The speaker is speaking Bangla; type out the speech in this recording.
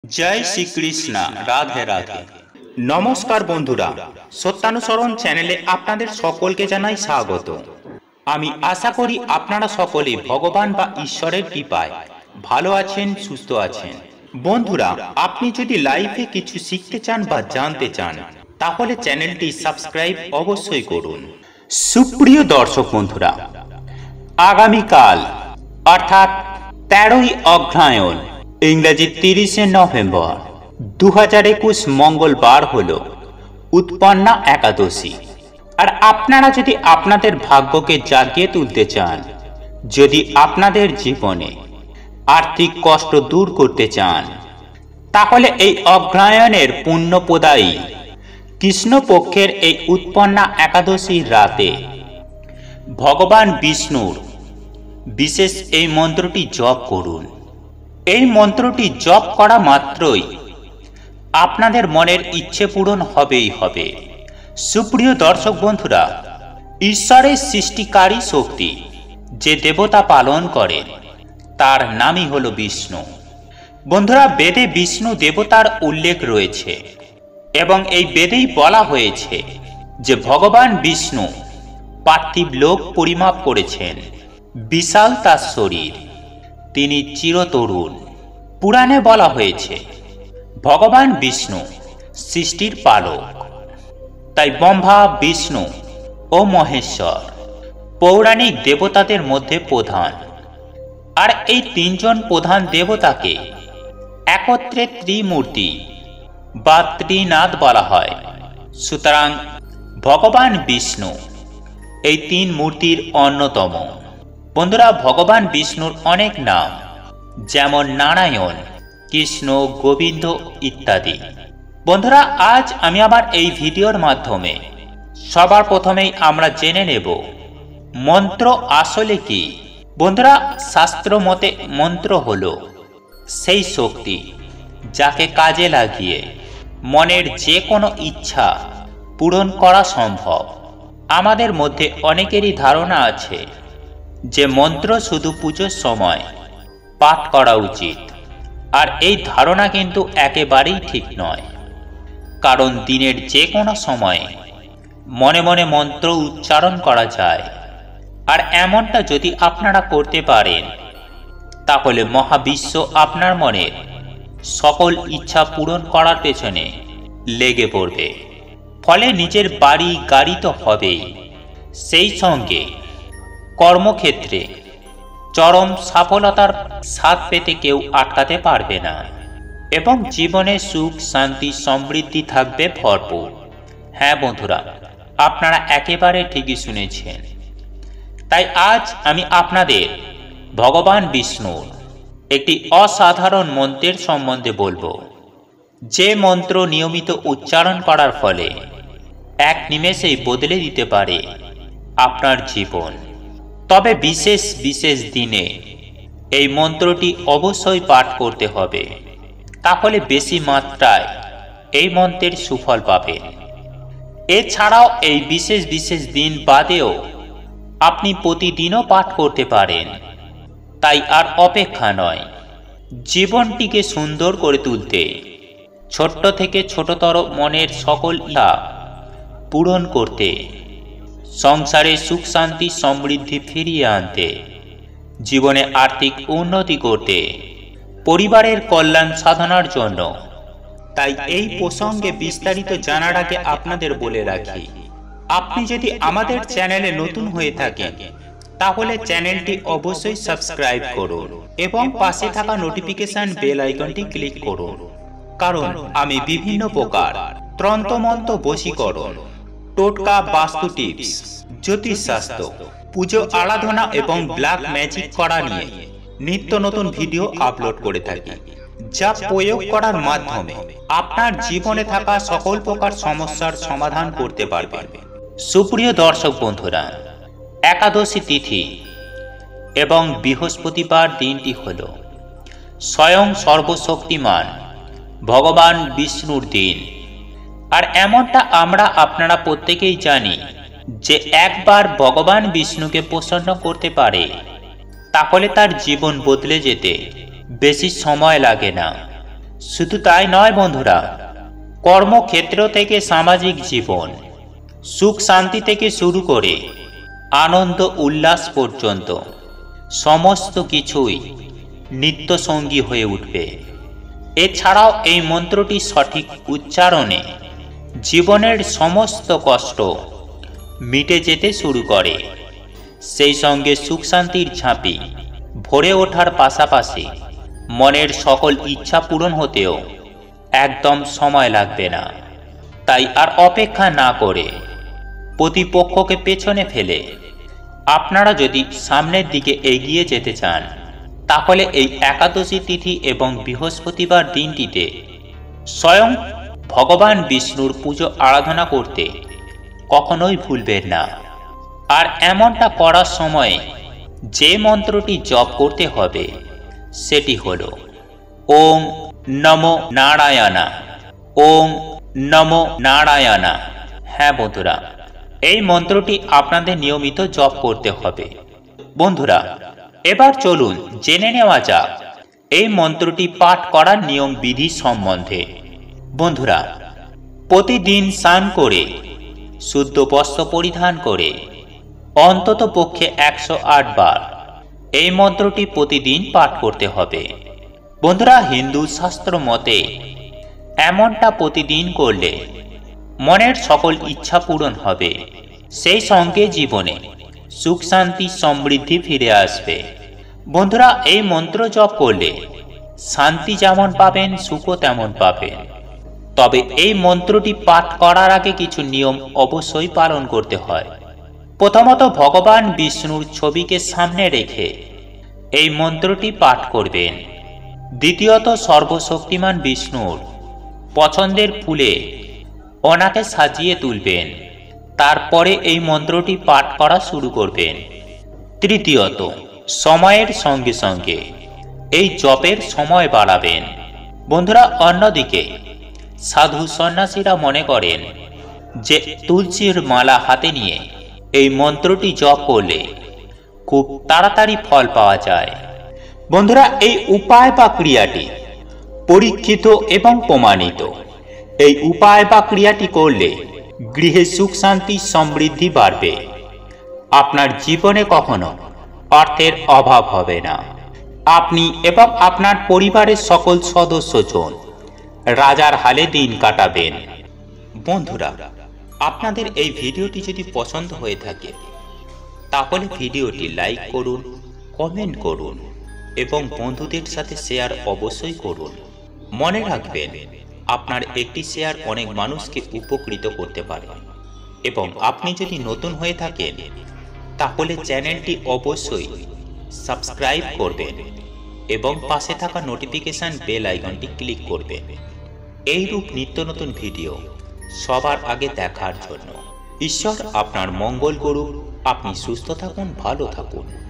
জয় শ্রীকৃষ্ণ। রাধে রাধে। নমস্কার বন্ধুরা, সত্যানুসরণ চ্যানেলে আপনাদের সকলকে জানাই স্বাগত। আমি আশা করি আপনারা সকলে ভগবান বা ঈশ্বরের কৃপায় ভালো আছেন, সুস্থ আছেন। বন্ধুরা, আপনি যদি লাইফে কিছু শিখতে চান বা জানতে চান তাহলে চ্যানেলটি সাবস্ক্রাইব অবশ্যই করুন। সুপ্রিয় দর্শক বন্ধুরা, আগামীকাল অর্থাৎ 13ই অগ্রহায়ণ ইংরেজি 30শে নভেম্বর 2021 মঙ্গলবার হল উৎপন্না একাদশী। আর আপনারা যদি আপনাদের ভাগ্যকে জাগিয়ে তুলতে চান, যদি আপনাদের জীবনে আর্থিক কষ্ট দূর করতে চান, তাহলে এই অগ্রহায়ণের পুণ্যপ্রদায়ী কৃষ্ণপক্ষের এই উৎপন্না একাদশীর রাতে ভগবান বিষ্ণুর বিশেষ এই মন্ত্রটি জপ করুন। এই মন্ত্রটি জপ করা মাত্রই আপনাদের মনের ইচ্ছে পূরণ হবেই হবে। সুপ্রিয় দর্শক বন্ধুরা, ঈশ্বরের সৃষ্টিকারী শক্তি যে দেবতা পালন করেন তার নামই হল বিষ্ণু। বন্ধুরা, বেদে বিষ্ণু দেবতার উল্লেখ রয়েছে এবং এই বেদেই বলা হয়েছে যে ভগবান বিষ্ণু পার্থিব লোক পরিমাপ করেছেন। বিশাল তার শরীর, তিনি চিরতরুণ। পুরাণে বলা হয়েছে ভগবান বিষ্ণু সৃষ্টির পালক। তাই ব্রহ্মা, বিষ্ণু ও মহেশ্বর পৌরাণিক দেবতাদের মধ্যে প্রধান। আর এই তিনজন প্রধান দেবতাকে একত্রে ত্রিমূর্তি বা ত্রিনাথ বলা হয়। সুতরাং ভগবান বিষ্ণু এই তিন মূর্তির অন্যতম। বন্ধুরা, ভগবান বিষ্ণুর অনেক নাম, যেমন নারায়ণ, কৃষ্ণ, গোবিন্দ ইত্যাদি। বন্ধুরা, আজ আমি আবার এই ভিডিওর মাধ্যমে সবার প্রথমেই আমরা জেনে নেব মন্ত্র আসলে কি। বন্ধুরা, শাস্ত্র মতে মন্ত্র হলো সেই শক্তি যাকে কাজে লাগিয়ে মনের যে কোনো ইচ্ছা পূরণ করা সম্ভব। আমাদের মধ্যে অনেকেরই ধারণা আছে যে মন্ত্র শুধু পুজোর সময় পাঠ করা উচিত। আর এই ধারণা কিন্তু একেবারেই ঠিক নয়, কারণ দিনের যে কোনো সময়ে মনে মনে মন্ত্র উচ্চারণ করা যায়। আর এমনটা যদি আপনারা করতে পারেন তাহলে মহাবিশ্ব আপনার মনের সকল ইচ্ছা পূরণ করার পেছনে লেগে পড়বে। ফলে নিজের বাড়ি গাড়ি তো হবেই, সেই সঙ্গে কর্মক্ষেত্রে চরম সফলতার স্বাদ পেতে কেউ আটকাতে পারবে না এবং জীবনে সুখ, শান্তি, সমৃদ্ধি থাকবে ভরপুর। হ্যাঁ বন্ধুরা, আপনারা একেবারে ঠিকই শুনেছেন। তাই আজ আমি আপনাদের ভগবান বিষ্ণুর একটি অসাধারণ মন্ত্রের সম্বন্ধে বলবো, যে মন্ত্র নিয়মিত উচ্চারণ করার ফলে এক নিমেষেই বদলে দিতে পারে আপনার জীবন। তবে বিশেষ বিশেষ দিনে এই মন্ত্রটি অবশ্যই পাঠ করতে হবে, তাহলে বেশি মাত্রায় এই মন্ত্রের সুফল পাবেন। এছাড়াও এই বিশেষ বিশেষ দিন বাদেও আপনি প্রতিদিনও পাঠ করতে পারেন। তাই আর অপেক্ষা নয়, জীবনটিকে সুন্দর করে তুলতে, ছোট্ট থেকে ছোটতর মনের সকল ইচ্ছা পূরণ করতে, সংসারে সুখ, শান্তি, সমৃদ্ধি ফিরিয়ে আনতে, জীবনে আর্থিক উন্নতি করতে, পরিবারের কল্যাণ সাধনার জন্য। তাই এই প্রসঙ্গে বিস্তারিত জানার আগে আপনাদের বলে রাখি, আপনি যদি আমাদের চ্যানেলে নতুন হয়ে থাকেন তাহলে চ্যানেলটি অবশ্যই সাবস্ক্রাইব করুন এবং পাশে থাকা নোটিফিকেশন বেল আইকনটি ক্লিক করুন, কারণ আমি বিভিন্ন প্রকার তন্ত্রমন্ত্র, বশীকরণ, টোটকা, বাস্তু টিপস, জ্যোতিষশাস্ত্র, পুজো আরাধনা এবং ব্ল্যাক ম্যাজিক করা নিয়ে নিত্য নতুন ভিডিও আপলোড করে থাকি, যা প্রয়োগ করার মাধ্যমে আপনার জীবনে থাকা সকল প্রকার সমস্যার সমাধান করতে পারবেন। সুপ্রিয় দর্শক বন্ধুরা, একাদশী তিথি এবং বৃহস্পতিবার দিনটি হল স্বয়ং সর্বশক্তিমান ভগবান বিষ্ণুর দিন। আর এমনটা আমরা আপনারা প্রত্যেকেই জানি যে একবার ভগবান বিষ্ণুকে প্রসন্ন করতে পারে তাহলে তার জীবন বদলে যেতে বেশি সময় লাগে না। শুধু তাই নয় বন্ধুরা, কর্মক্ষেত্র থেকে সামাজিক জীবন, সুখ শান্তি থেকে শুরু করে আনন্দ উল্লাস পর্যন্ত সমস্ত কিছুই নিত্য সঙ্গী হয়ে উঠবে। এছাড়াও এই মন্ত্রটি সঠিক উচ্চারণে জীবনের সমস্ত কষ্ট মিটে যেতে শুরু করে। সেই সঙ্গে সুখ শান্তির ঝাঁপি ভরে ওঠার পাশাপাশি মনের সকল ইচ্ছা পূরণ হতেও একদম সময় লাগবে না। তাই আর অপেক্ষা না করে প্রতিপক্ষকে পেছনে ফেলে আপনারা যদি সামনের দিকে এগিয়ে যেতে চান, তাহলে এই একাদশী তিথি এবং বৃহস্পতিবার দিনটিতে স্বয়ং ভগবান বিষ্ণুর পুজো আরাধনা করতে কখনোই ভুলবেন না। আর এমনটা করার সময় যে মন্ত্রটি জপ করতে হবে সেটি হল ওম নমো নারায়ণা, ওম নমো নারায়ণা। হ্যাঁ বন্ধুরা, এই মন্ত্রটি আপনাদের নিয়মিত জপ করতে হবে। বন্ধুরা, এবার চলুন জেনে নেওয়া যাক এই মন্ত্রটি পাঠ করার নিয়ম বিধি সম্বন্ধে। বন্ধুরা, প্রতিদিন স্নান করে শুদ্ধ বস্ত্র পরিধান করে অন্তত পক্ষে 108 বার এই মন্ত্রটি প্রতিদিন পাঠ করতে হবে। বন্ধুরা, হিন্দু শাস্ত্র মতে এমনটা প্রতিদিন করলে মনের সকল ইচ্ছা পূরণ হবে, সেই সঙ্গে জীবনে সুখ শান্তি সমৃদ্ধি ফিরে আসবে। বন্ধুরা, এই মন্ত্র জপ করলে শান্তি যেমন পাবেন, সুখও তেমন পাবেন। তবে এই মন্ত্রটি পাঠ করার আগে কিছু নিয়ম অবশ্যই পালন করতে হয়। প্রথমত, ভগবান বিষ্ণুর ছবিকে সামনে রেখে এই মন্ত্রটি পাঠ করবেন। দ্বিতীয়ত, সর্বশক্তিমান বিষ্ণুর পছন্দের ফুলে ওনাকে সাজিয়ে তুলবেন, তারপরে এই মন্ত্রটি পাঠ করা শুরু করবেন। তৃতীয়ত, সময়ের সঙ্গে সঙ্গে এই জপের সময় বাড়াবেন। বন্ধুরা, অন্যদিকে সাধু সন্ন্যাসীরা মনে করেন যে তুলসীর মালা হাতে নিয়ে এই মন্ত্রটি জপ করলে খুব তাড়াতাড়ি ফল পাওয়া যায়। বন্ধুরা, এই উপায় বা ক্রিয়াটি পরীক্ষিত এবং প্রমাণিত। এই উপায় বা ক্রিয়াটি করলে গৃহে সুখ শান্তি সমৃদ্ধি বাড়বে। আপনার জীবনে কখনো অর্থের অভাব হবে না। আপনি এবং আপনার পরিবারের সকল সদস্যজন রাজার হালে দিন কাটাবেন। বন্ধুরা, আপনাদের এই ভিডিওটি যদি পছন্দ হয়ে থাকে তাহলে ভিডিওটি লাইক করুন, কমেন্ট করুন এবং বন্ধুদের সাথে শেয়ার অবশ্যই করুন। মনে রাখবেন, আপনার একটি শেয়ার অনেক মানুষকে উপকৃত করতে পারে। এবং আপনি যদি নতুন হয়ে থাকেন তাহলে চ্যানেলটি অবশ্যই সাবস্ক্রাইব করবেন এবং পাশে থাকা নোটিফিকেশন বেল আইকনটি ক্লিক করবেন এইরূপ নিত্য নতুন ভিডিও সবার আগে দেখার জন্য। ঈশ্বর আপনার মঙ্গল করুক। আপনি সুস্থ থাকুন, ভালো থাকুন।